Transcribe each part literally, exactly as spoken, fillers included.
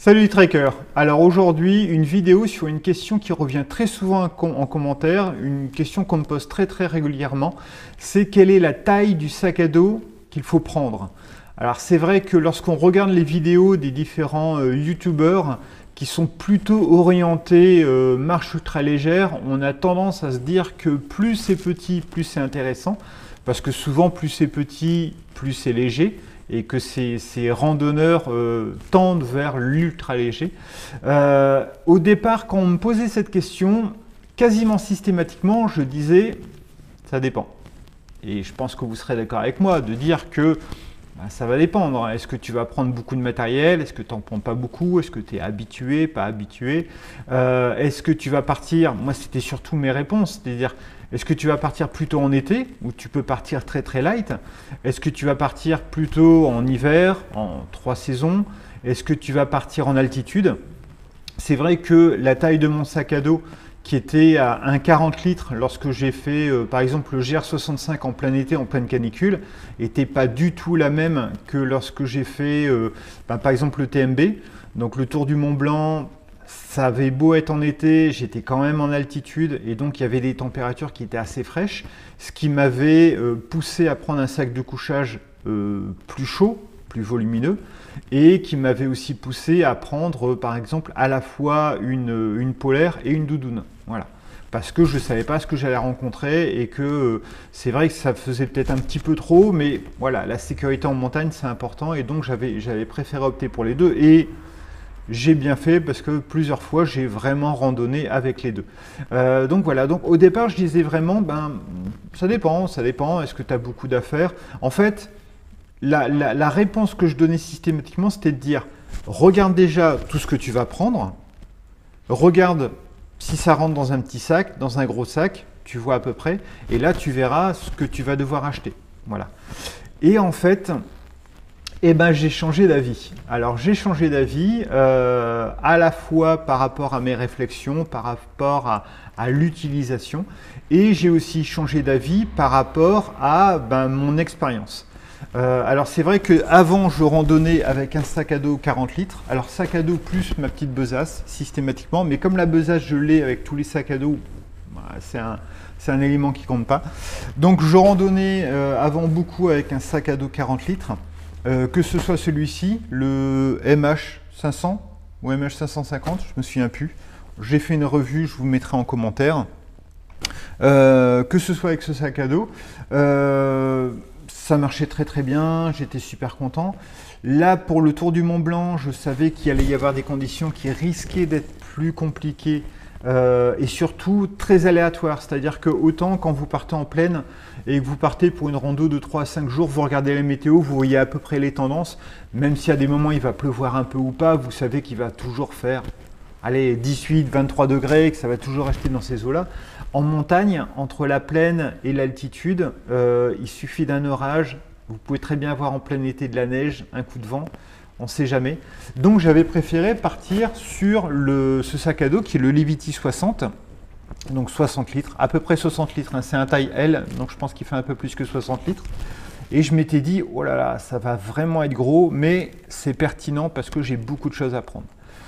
Salut les trackers. Alors aujourd'hui, une vidéo sur une question qui revient très souvent en commentaire, une question qu'on me pose très très régulièrement, c'est quelle est la taille du sac à dos qu'il faut prendre. Alors c'est vrai que lorsqu'on regarde les vidéos des différents euh, youtubeurs qui sont plutôt orientés euh, marche ultra légère, on a tendance à se dire que plus c'est petit, plus c'est intéressant, parce que souvent plus c'est petit, plus c'est léger, et que ces, ces randonneurs euh, tendent vers l'ultra léger. Euh, au départ, quand on me posait cette question, quasiment systématiquement, je disais « ça dépend ». Et je pense que vous serez d'accord avec moi de dire que ben, ça va dépendre. Est-ce que tu vas prendre beaucoup de matériel? Est-ce que tu n'en prends pas beaucoup? Est-ce que tu es habitué, pas habitué? euh, Est-ce que tu vas partir? Moi, c'était surtout mes réponses, c'est-à-dire est-ce que tu vas partir plutôt en été, où tu peux partir très très light? Est-ce que tu vas partir plutôt en hiver, en trois saisons? Est-ce que tu vas partir en altitude? C'est vrai que la taille de mon sac à dos, qui était à un quarante litres lorsque j'ai fait euh, par exemple le G R soixante-cinq en plein été, en pleine canicule, n'était pas du tout la même que lorsque j'ai fait euh, ben, par exemple le T M B, donc le Tour du Mont Blanc. Ça avait beau être en été, j'étais quand même en altitude et donc il y avait des températures qui étaient assez fraîches, ce qui m'avait euh, poussé à prendre un sac de couchage euh, plus chaud, plus volumineux, et qui m'avait aussi poussé à prendre euh, par exemple à la fois une, une polaire et une doudoune. Voilà. Parce que je ne savais pas ce que j'allais rencontrer et que euh, c'est vrai que ça faisait peut-être un petit peu trop, mais voilà, la sécurité en montagne c'est important et donc j'avais j'avais préféré opter pour les deux. Et j'ai bien fait parce que plusieurs fois j'ai vraiment randonné avec les deux. Euh, donc voilà, donc au départ je disais vraiment, ben ça dépend, ça dépend, est-ce que tu as beaucoup d'affaires? En fait, la, la, la réponse que je donnais systématiquement c'était de dire, regarde déjà tout ce que tu vas prendre, regarde si ça rentre dans un petit sac, dans un gros sac, tu vois à peu près, et là tu verras ce que tu vas devoir acheter. Voilà. Et en fait, eh ben, j'ai changé d'avis. Alors j'ai changé d'avis euh, à la fois par rapport à mes réflexions, par rapport à, à l'utilisation, et j'ai aussi changé d'avis par rapport à ben, mon expérience. Euh, alors c'est vrai qu'avant je randonnais avec un sac à dos quarante litres, alors sac à dos plus ma petite besace systématiquement, mais comme la besace je l'ai avec tous les sacs à dos, bah, c'est un, c'est un élément qui compte pas. Donc je randonnais euh, avant beaucoup avec un sac à dos quarante litres. Euh, que ce soit celui-ci, le M H cinq cents ou M H cinq cent cinquante, je me souviens plus. J'ai fait une revue, je vous mettrai en commentaire. Euh, que ce soit avec ce sac à dos, euh, ça marchait très très bien, j'étais super content. Là, pour le Tour du Mont Blanc, je savais qu'il allait y avoir des conditions qui risquaient d'être plus compliquées. Euh, et surtout très aléatoire, c'est-à-dire que autant quand vous partez en plaine et que vous partez pour une rando de trois à cinq jours, vous regardez la météo, vous voyez à peu près les tendances, même si à des moments il va pleuvoir un peu ou pas, vous savez qu'il va toujours faire allez, dix-huit, vingt-trois degrés, que ça va toujours rester dans ces eaux-là. En montagne, entre la plaine et l'altitude, euh, il suffit d'un orage, vous pouvez très bien avoir en plein été de la neige, un coup de vent, on ne sait jamais. Donc j'avais préféré partir sur le, ce sac à dos qui est le Livity soixante, donc soixante litres, à peu près soixante litres, hein, c'est un taille L, donc je pense qu'il fait un peu plus que soixante litres. Et je m'étais dit, oh là là, ça va vraiment être gros, mais c'est pertinent parce que j'ai beaucoup de choses à prendre.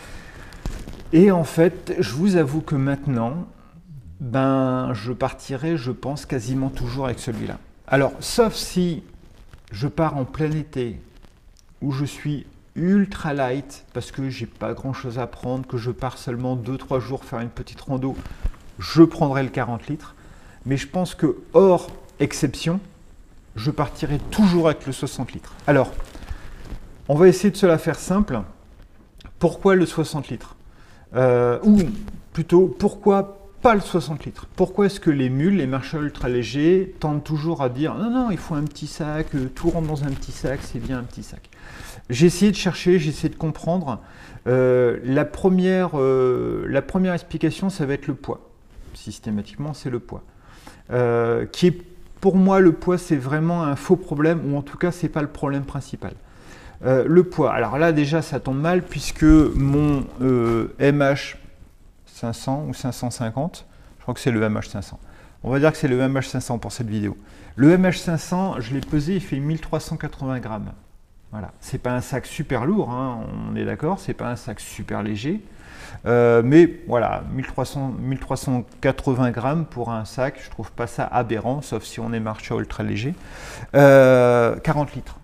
Et en fait, je vous avoue que maintenant, ben, je partirai, je pense, quasiment toujours avec celui-là. Alors, sauf si je pars en plein été, où je suis ultra light parce que j'ai pas grand chose à prendre, que je pars seulement deux trois jours faire une petite rando, je prendrai le quarante litres. Mais je pense que hors exception, je partirai toujours avec le soixante litres. Alors, on va essayer de se la faire simple. Pourquoi le soixante litres euh, Ou plutôt, pourquoi pas le soixante litres? Pourquoi est-ce que les mules, les marcheurs ultra légers, tendent toujours à dire non, non, il faut un petit sac, tout rentre dans un petit sac, c'est bien un petit sac? J'ai essayé de chercher, j'ai essayé de comprendre. Euh, la, première, euh, la première explication, ça va être le poids. Systématiquement, c'est le poids. Euh, qui est, pour moi, le poids, c'est vraiment un faux problème, ou en tout cas, ce n'est pas le problème principal. Euh, le poids, alors là, déjà, ça tombe mal, puisque mon euh, M H cinq cents ou cinq cent cinquante, je crois que c'est le M H cinq cents. On va dire que c'est le M H cinq cents pour cette vidéo. Le M H cinq cents, je l'ai pesé, il fait mille trois cent quatre-vingts grammes. Voilà, c'est pas un sac super lourd, hein, on est d'accord, c'est pas un sac super léger. Euh, mais voilà, mille trois cents, mille trois cent quatre-vingts grammes pour un sac, je trouve pas ça aberrant, sauf si on est marché ultra léger. Euh, quarante litres.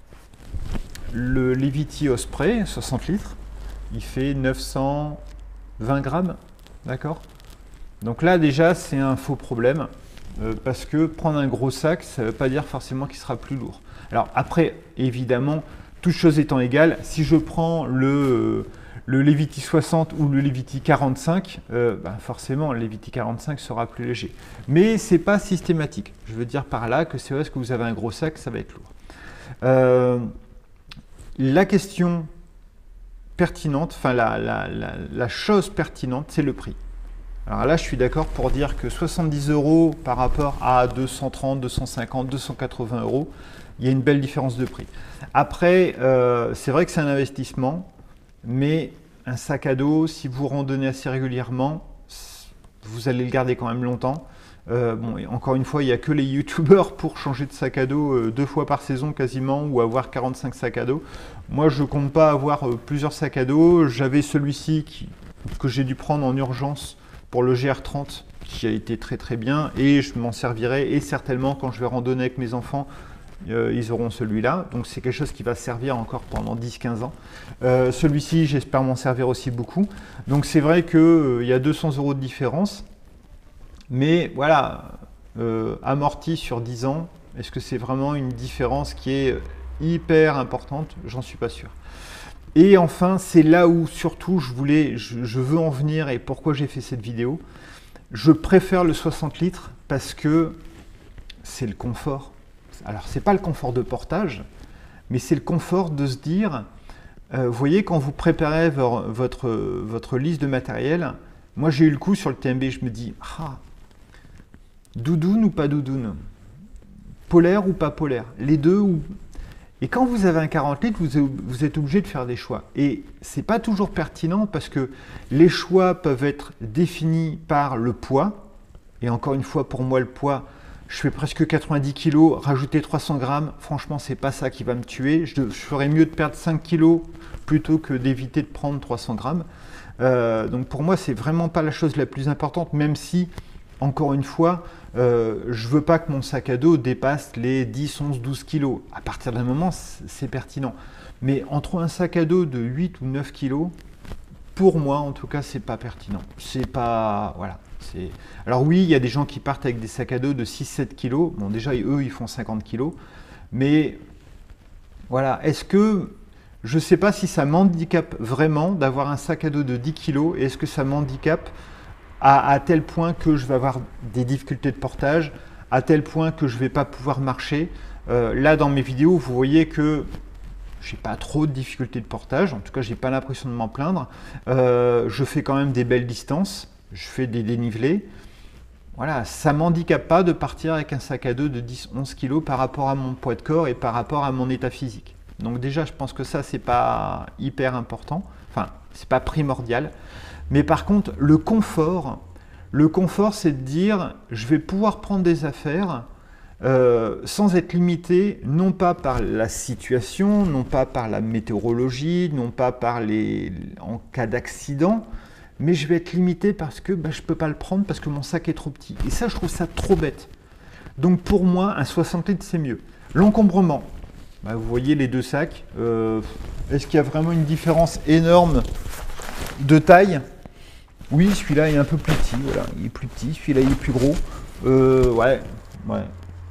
Le Levity Osprey, soixante litres, il fait neuf cent vingt grammes, d'accord? Donc là déjà c'est un faux problème, euh, parce que prendre un gros sac, ça ne veut pas dire forcément qu'il sera plus lourd. Alors après, évidemment, toutes choses étant égales, si je prends le... Euh, le Levity soixante ou le Levity quarante-cinq, euh, ben forcément, le Levity quarante-cinq sera plus léger. Mais ce n'est pas systématique. Je veux dire par là que c'est parce que vous avez un gros sac, ça va être lourd. Euh, la question pertinente, enfin la, la, la, la chose pertinente, c'est le prix. Alors là, je suis d'accord pour dire que soixante-dix euros par rapport à deux cent trente, deux cent cinquante, deux cent quatre-vingts euros, il y a une belle différence de prix. Après, euh, c'est vrai que c'est un investissement. Mais un sac à dos, si vous randonnez assez régulièrement, vous allez le garder quand même longtemps. Euh, bon, et encore une fois, il n'y a que les youtubeurs pour changer de sac à dos euh, deux fois par saison quasiment, ou avoir quarante-cinq sacs à dos. Moi, je ne compte pas avoir euh, plusieurs sacs à dos. J'avais celui-ci qui, que j'ai dû prendre en urgence pour le G R trente, qui a été très très bien, et je m'en servirai, et certainement quand je vais randonner avec mes enfants, Euh, ils auront celui-là, donc c'est quelque chose qui va servir encore pendant dix à quinze ans. Euh, celui-ci, j'espère m'en servir aussi beaucoup. Donc c'est vrai qu'il euh, y a deux cents euros de différence, mais voilà, euh, amorti sur dix ans, est-ce que c'est vraiment une différence qui est hyper importante? J'en suis pas sûr. Et enfin, c'est là où surtout je voulais, je, je veux en venir et pourquoi j'ai fait cette vidéo. Je préfère le soixante litres parce que c'est le confort. Alors, ce n'est pas le confort de portage, mais c'est le confort de se dire, euh, vous voyez, quand vous préparez votre, votre liste de matériel, moi j'ai eu le coup sur le T M B, je me dis, ah, doudoune ou pas doudoune, polaire ou pas polaire, les deux ou... Et quand vous avez un quarante litres, vous, vous êtes obligé de faire des choix. Et ce n'est pas toujours pertinent parce que les choix peuvent être définis par le poids. Et encore une fois, pour moi, le poids, je fais presque quatre-vingt-dix kilos, rajouter trois cents grammes, franchement, c'est pas ça qui va me tuer. Je, je ferais mieux de perdre cinq kilos plutôt que d'éviter de prendre trois cents grammes. Euh, donc pour moi, c'est vraiment pas la chose la plus importante, même si, encore une fois, euh, je veux pas que mon sac à dos dépasse les dix, onze, douze kilos. À partir d'un moment, c'est pertinent. Mais entre un sac à dos de huit ou neuf kilos, pour moi, en tout cas, c'est pas pertinent. C'est pas... Voilà. Alors oui, il y a des gens qui partent avec des sacs à dos de six à sept kilos. Bon, déjà, eux, ils font cinquante kilos. Mais voilà, est-ce que... Je ne sais pas si ça m'handicape vraiment d'avoir un sac à dos de dix kilos. Et est-ce que ça m'handicape à, à tel point que je vais avoir des difficultés de portage, à tel point que je ne vais pas pouvoir marcher. Euh, là, dans mes vidéos, vous voyez que je n'ai pas trop de difficultés de portage. En tout cas, je n'ai pas l'impression de m'en plaindre. Euh, je fais quand même des belles distances. Je fais des dénivelés. Voilà, ça ne m'handicape pas de partir avec un sac à dos de dix à onze kilos par rapport à mon poids de corps et par rapport à mon état physique. Donc déjà, je pense que ça, c'est pas hyper important. Enfin, c'est pas primordial. Mais par contre, le confort, le confort, c'est de dire, je vais pouvoir prendre des affaires euh, sans être limité, non pas par la situation, non pas par la météorologie, non pas par les, en cas d'accident, mais je vais être limité parce que bah, je ne peux pas le prendre parce que mon sac est trop petit. Et ça, je trouve ça trop bête. Donc pour moi, un soixante litres, c'est mieux. L'encombrement, bah, vous voyez les deux sacs. Euh, Est-ce qu'il y a vraiment une différence énorme de taille? Oui, celui-là est un peu plus petit. Voilà, il est plus petit. Celui-là, il est plus gros. Euh, ouais, ouais.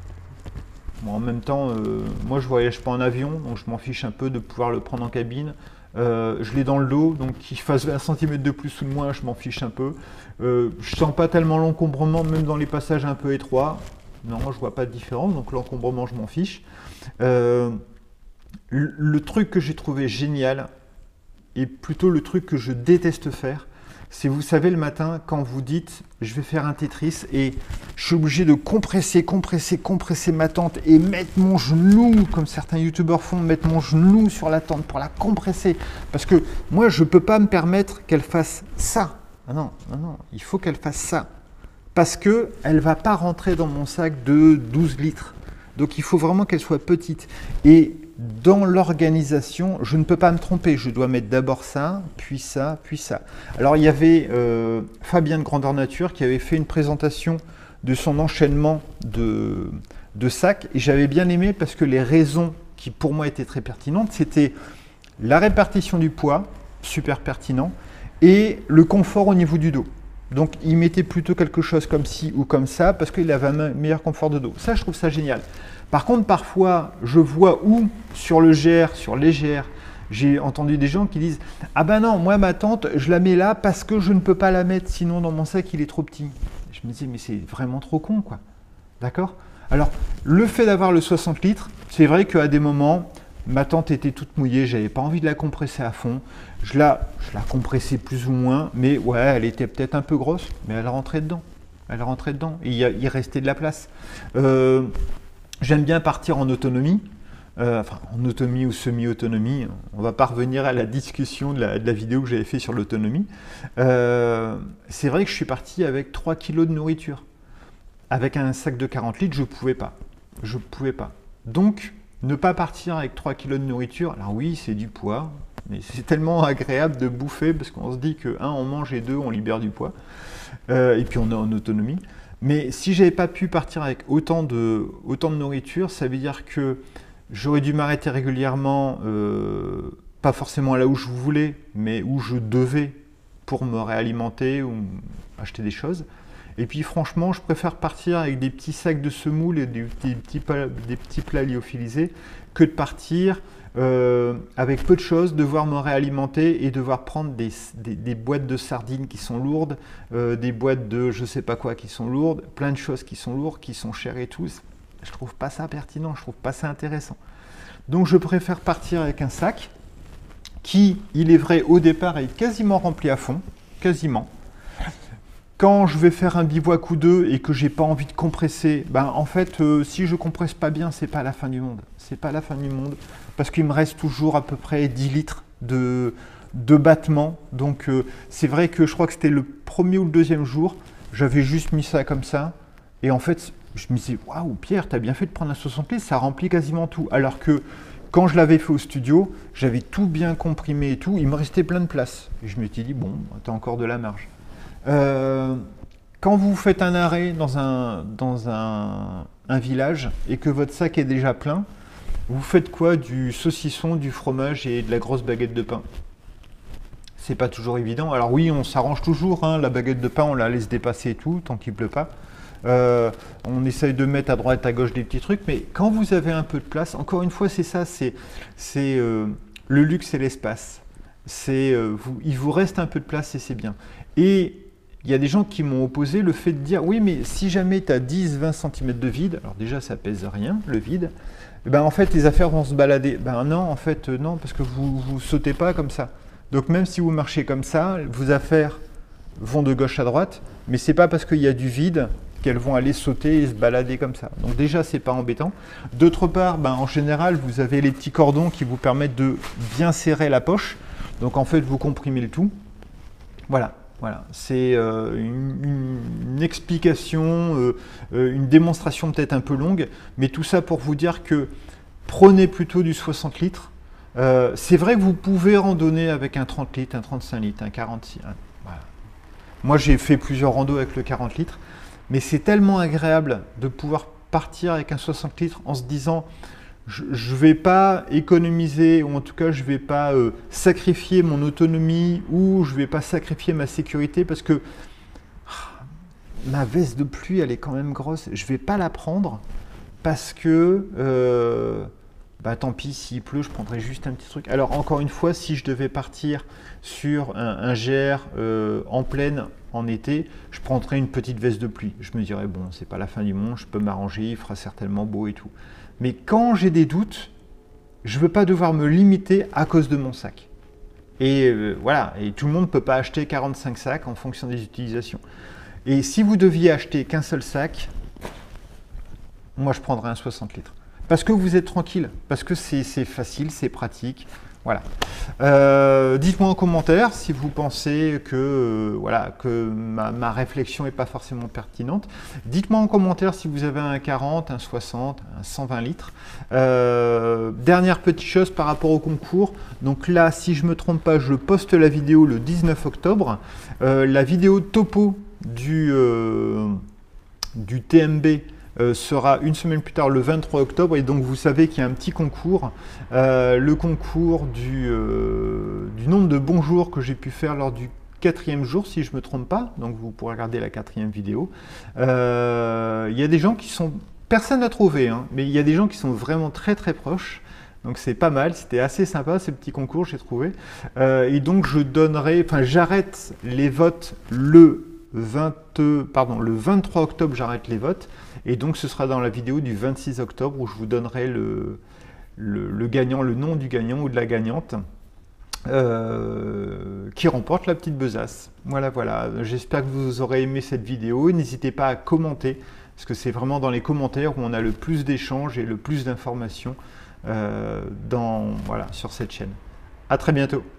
Bon, en même temps, euh, moi, je ne voyage pas en avion, donc je m'en fiche un peu de pouvoir le prendre en cabine. Euh, je l'ai dans le dos, donc qu'il fasse vingt centimètres de plus ou de moins, je m'en fiche un peu. Euh, je sens pas tellement l'encombrement, même dans les passages un peu étroits. Non, je vois pas de différence, donc l'encombrement, je m'en fiche. Euh, le, le truc que j'ai trouvé génial, et plutôt le truc que je déteste faire, c'est, vous savez, le matin, quand vous dites « je vais faire un Tetris » et je suis obligé de compresser, compresser, compresser ma tente et mettre mon genou, comme certains youtubeurs font, mettre mon genou sur la tente pour la compresser. Parce que moi, je ne peux pas me permettre qu'elle fasse ça. Ah non, non, non, il faut qu'elle fasse ça. Parce qu'elle ne va pas rentrer dans mon sac de douze litres. Donc, il faut vraiment qu'elle soit petite. Et dans l'organisation, je ne peux pas me tromper. Je dois mettre d'abord ça, puis ça, puis ça. Alors, il y avait euh, Fabien de Grandeur Nature qui avait fait une présentation de son enchaînement de, de sacs. Et j'avais bien aimé parce que les raisons qui, pour moi, étaient très pertinentes, c'était la répartition du poids, super pertinent, et le confort au niveau du dos. Donc, il mettait plutôt quelque chose comme ci ou comme ça parce qu'il avait un meilleur confort de dos. Ça, je trouve ça génial. Par contre, parfois, je vois où, sur le G R, sur les G R, j'ai entendu des gens qui disent « Ah ben non, moi, ma tente, je la mets là parce que je ne peux pas la mettre, sinon dans mon sac, il est trop petit. » Je me disais « Mais c'est vraiment trop con, quoi. » D'accord? Alors, le fait d'avoir le soixante litres, c'est vrai qu'à des moments, ma tente était toute mouillée, je n'avais pas envie de la compresser à fond. Je la, je la compressais plus ou moins, mais ouais, elle était peut-être un peu grosse, mais elle rentrait dedans. Elle rentrait dedans et il, y a, il restait de la place. Euh, J'aime bien partir en autonomie, euh, enfin en autonomie ou semi-autonomie. On va pas revenir à la discussion de la, de la vidéo que j'avais fait sur l'autonomie. Euh, c'est vrai que je suis parti avec trois kilos de nourriture. Avec un sac de quarante litres, je ne pouvais pas. Je ne pouvais pas. Donc, ne pas partir avec trois kilos de nourriture, alors oui, c'est du poids, mais c'est tellement agréable de bouffer parce qu'on se dit que, un, on mange et deux, on libère du poids. Euh, et puis, on est en autonomie. Mais si je n'avais pas pu partir avec autant de, autant de nourriture, ça veut dire que j'aurais dû m'arrêter régulièrement, euh, pas forcément là où je voulais, mais où je devais pour me réalimenter ou acheter des choses. Et puis franchement, je préfère partir avec des petits sacs de semoule et des, des, petits, des petits plats lyophilisés que de partir euh, avec peu de choses, devoir me réalimenter et devoir prendre des, des, des boîtes de sardines qui sont lourdes, euh, des boîtes de je sais pas quoi qui sont lourdes, plein de choses qui sont lourdes, qui sont chères et tout. Je trouve pas ça pertinent, je trouve pas ça intéressant. Donc je préfère partir avec un sac qui, il est vrai, au départ est quasiment rempli à fond, quasiment. Quand je vais faire un bivouac ou deux et que j'ai pas envie de compresser, ben en fait, euh, si je compresse pas bien, c'est pas la fin du monde. C'est pas la fin du monde parce qu'il me reste toujours à peu près dix litres de, de battement. Donc euh, c'est vrai que je crois que c'était le premier ou le deuxième jour, j'avais juste mis ça comme ça. Et en fait, je me disais, waouh, Pierre, t'as bien fait de prendre un soixante litres, ça remplit quasiment tout. Alors que quand je l'avais fait au studio, j'avais tout bien comprimé et tout, il me restait plein de place. Et je me suis dit, bon, t'as encore de la marge. Euh, quand vous faites un arrêt dans, un, dans un, un village et que votre sac est déjà plein, vous faites quoi? Du saucisson, du fromage et de la grosse baguette de pain. C'est pas toujours évident. Alors oui, on s'arrange toujours, hein, la baguette de pain, on la laisse dépasser et tout, tant qu'il pleut pas. Euh, on essaye de mettre à droite, à gauche des petits trucs, mais quand vous avez un peu de place, encore une fois, c'est ça, c'est euh, le luxe et l'espace. Euh, vous, il vous reste un peu de place et c'est bien. Et il y a des gens qui m'ont opposé le fait de dire oui, mais si jamais tu as dix à vingt centimètres de vide, alors déjà ça pèse rien, le vide, et ben en fait les affaires vont se balader. Ben non, en fait euh, non, parce que vous ne sautez pas comme ça. Donc même si vous marchez comme ça, vos affaires vont de gauche à droite, mais c'est pas parce qu'il y a du vide qu'elles vont aller sauter et se balader comme ça. Donc déjà, c'est pas embêtant. D'autre part, ben, en général, vous avez les petits cordons qui vous permettent de bien serrer la poche. Donc en fait, vous comprimez le tout. Voilà. Voilà, c'est euh, une, une explication, euh, euh, une démonstration peut-être un peu longue, mais tout ça pour vous dire que prenez plutôt du soixante litres. Euh, c'est vrai que vous pouvez randonner avec un trente litres, un trente-cinq litres, un quarante-six. Un, voilà. Moi, j'ai fait plusieurs randos avec le quarante litres, mais c'est tellement agréable de pouvoir partir avec un soixante litres en se disant je ne vais pas économiser, ou en tout cas je ne vais pas euh, sacrifier mon autonomie, ou je ne vais pas sacrifier ma sécurité parce que ah, ma veste de pluie elle est quand même grosse, je ne vais pas la prendre parce que euh, bah, tant pis s'il pleut, je prendrai juste un petit truc. Alors encore une fois, si je devais partir sur un, un G R euh, en pleine en été, je prendrais une petite veste de pluie. Je me dirais bon, c'est pas la fin du monde, je peux m'arranger, il fera certainement beau et tout. Mais quand j'ai des doutes, je ne veux pas devoir me limiter à cause de mon sac. Et euh, voilà, et tout le monde ne peut pas acheter quarante-cinq sacs en fonction des utilisations. Et si vous deviez acheter qu'un seul sac, moi je prendrais un soixante litres. Parce que vous êtes tranquille, parce que c'est facile, c'est pratique. Voilà. Euh, dites-moi en commentaire si vous pensez que, euh, voilà, que ma, ma réflexion n'est pas forcément pertinente. Dites-moi en commentaire si vous avez un quarante, un soixante, un cent vingt litres. Euh, dernière petite chose par rapport au concours. Donc là, si je ne me trompe pas, je poste la vidéo le dix-neuf octobre. Euh, la vidéo topo du, euh, du T M B Euh, sera une semaine plus tard, le vingt-trois octobre, et donc vous savez qu'il y a un petit concours, euh, le concours du, euh, du nombre de bons jours que j'ai pu faire lors du quatrième jour, si je ne me trompe pas, donc vous pourrez regarder la quatrième vidéo. Euh, il y a des gens qui sont, personne n'a trouvé, hein, mais il y a des gens qui sont vraiment très très proches. Donc c'est pas mal, c'était assez sympa ce petit concours, j'ai trouvé. Euh, et donc je donnerai, enfin j'arrête les votes le vingt, pardon, le vingt-trois octobre, j'arrête les votes. Et donc ce sera dans la vidéo du vingt-six octobre où je vous donnerai le, le, le gagnant, le nom du gagnant ou de la gagnante euh, qui remporte la petite besace. Voilà, voilà. J'espère que vous aurez aimé cette vidéo. N'hésitez pas à commenter, parce que c'est vraiment dans les commentaires où on a le plus d'échanges et le plus d'informations euh, dans, voilà, sur cette chaîne. À très bientôt.